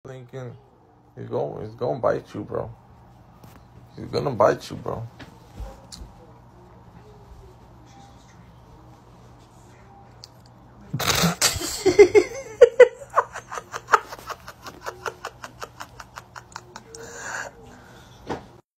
Lincoln, he's going to bite you, bro. He's gonna bite you, bro.